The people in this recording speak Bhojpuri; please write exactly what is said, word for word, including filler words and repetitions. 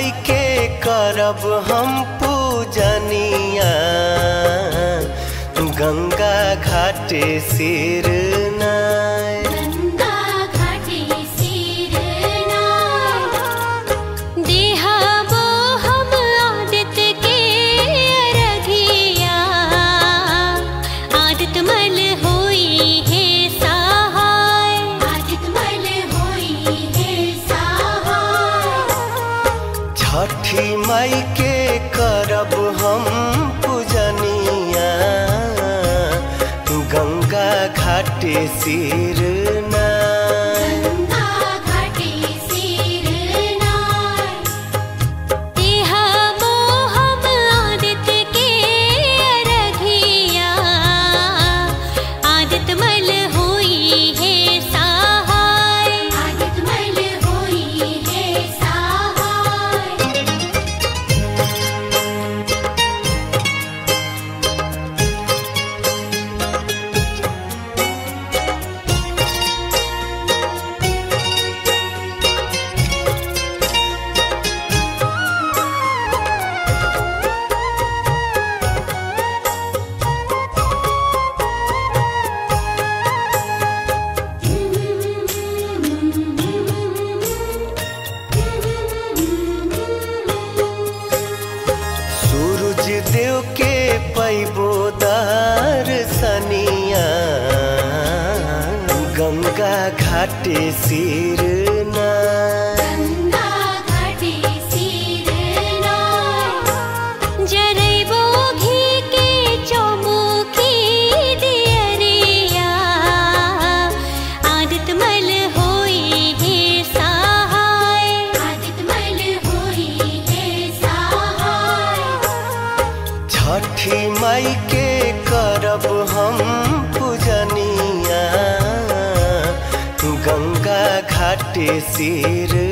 माई के करब हम पूजनिया गंगा घाटे सिर नाय। गंगा घाटे सिर नाय। देहाबो हम आदित्य के अरघिया आदित्य मल होई है सहाय। आदित्य मल होई है सहाय। छठी माई के करब हम पूजनिया गंगा घाटे सिर नाय। गंगा घाटे सिर नाय। देहाबो हम आदित्य के अरघिया आदित्य मल होई है सहाय। आदित्य मल होई है सहाय। सूरज देव के पैबो दर्शनिया गंगा घाटे सिर नाय। गंगा घाटे सिर नाय। जरैबो घी के चौमुखी दियरिया आदित्य मल होई है सहाय। आदित्य मल होई है सहाय। छठी माई के करब हम पूजनिया गंगा घाटे सिर